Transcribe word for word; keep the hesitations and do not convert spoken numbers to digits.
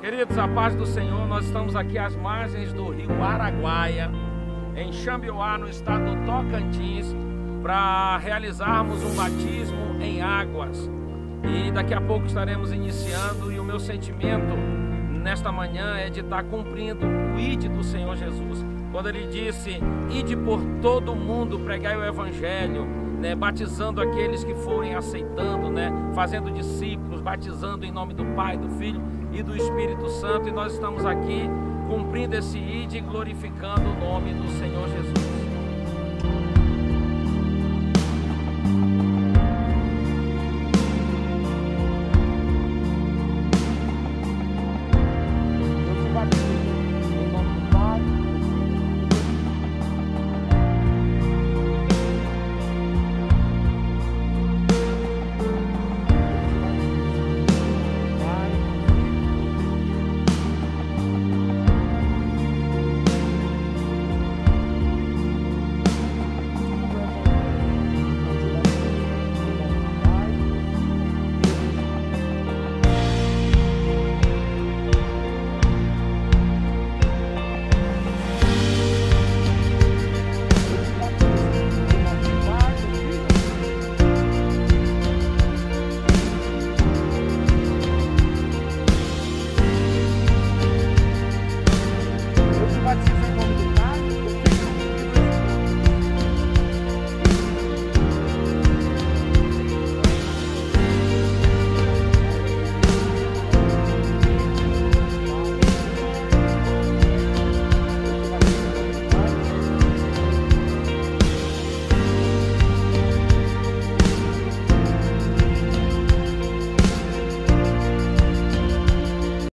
Queridos, a paz do Senhor, nós estamos aqui às margens do rio Araguaia, em Xambioá, no estado do Tocantins, para realizarmos um batismo em águas. E daqui a pouco estaremos iniciando, e o meu sentimento nesta manhã é de estar cumprindo o ide do Senhor Jesus. Quando ele disse, ide por todo o mundo, pregai o evangelho, né, batizando aqueles que forem aceitando, né, fazendo discípulos, batizando em nome do Pai, do Filho e do Espírito Santo. E nós estamos aqui cumprindo esse ide e glorificando o nome do Senhor Jesus.